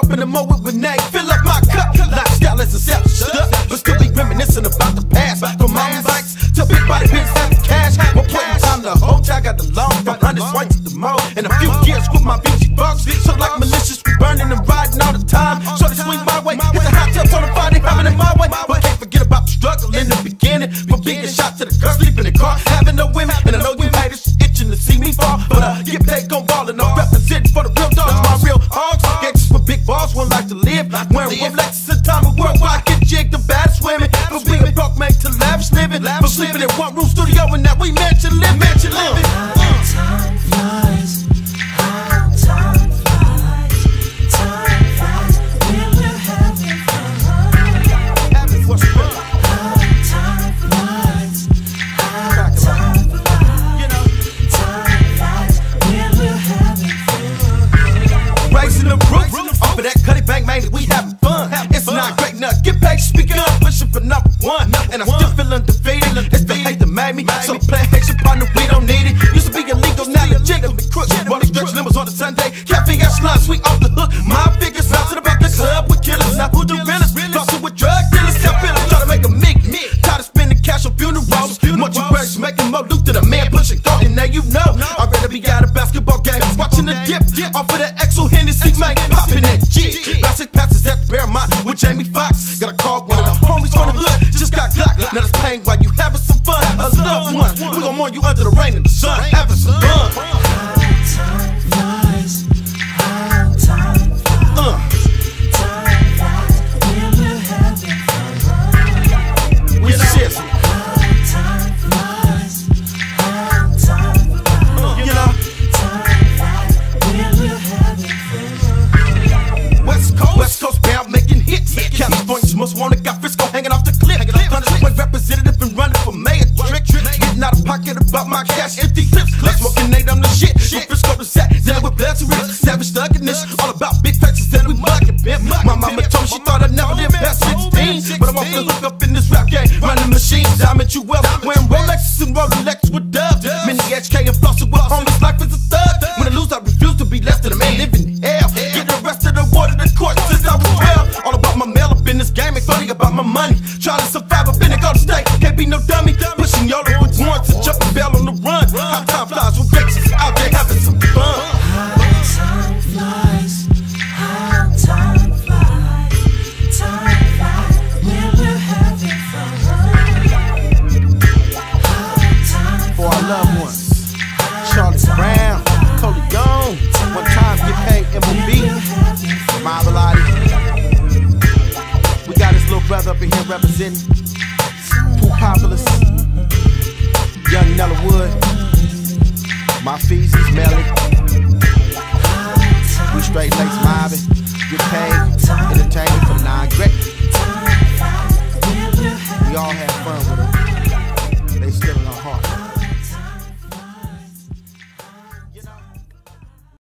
up in the mo with Renee, fill up my cup. Lifestyle is a self-stuff, but still be reminiscing about the past. From mountain bikes to big body bitch after cash. One point in time, the whole I got the long from 100 white to the mo, and a few years with my BG bucks. So like malicious, we burning and riding all the time. So they swing my way, hit the hot tubs on the body, having it my way. But can't forget about the struggle in the beginning, from being shot to the car, sleeping in the car, having no women. And I know you haters itching to see me fall, but get paid, gon' ball, and I'm representing for the real dogs, my real hogs. Gangsters with big balls, one life to live. Wearing Rolexes and time and worldwide, get jigged, the baddest women. But we a broke made to lavish living, but sleeping in one room studio and that we mansion living. Time flies, how time flies, time flies when we're having fun. What's fun? How time flies, how time flies, You know, time flies when we're having fun. raising the roof, off of that cutty bang, man, we having fun. It's not great enough, get paid, speaking up, pushing for number one. And I'm still feeling defeated, it's the hate that made me. So play Haitian partner, we don't need it. Used to be illegal, now legit, we crooks. Rolling stretch limits on a Sunday, cafe got slugs, we off the hook. My figures bouncing about the club with killers, now who the realest? Bustin' with drug dealers, help feelings, try to make a mig. Tired of spending cash on funerals, much worse, making more loot than a man pushing go. And now you know, I'd rather be at a basketball game, watching the dip, off of that XO Hennessy, man, popping that G. Classic passes at the Paramount with Jamie Foxx. Got a call, one of the homies from the hood, just got Glock. Now that's paying while you having some fun. A loved one, we gon' mourn you under the rain and the sun, having some fun. How time flies, how time flies, time flies when we're having fun. We serious, How time flies, how time flies, you know. time flies when we're having fun. West Coast bound making hits. California's most wanted, got Frisco hanging off the cliff. 100-point representative and running for mayor. Getting out of pocket about my cash, empty clips. Let's smoking Nate, I'm the shit. From Frisco to Sac, dealing with bloods and rich. Savage thugging-ish, all about big faces and we mugging, pimp. My mama told me she thought I'd never live past 16, but I'm off the hook up in this rap game, running machines. Diamond you well, wearing Rolexes and Rolexes with dubs.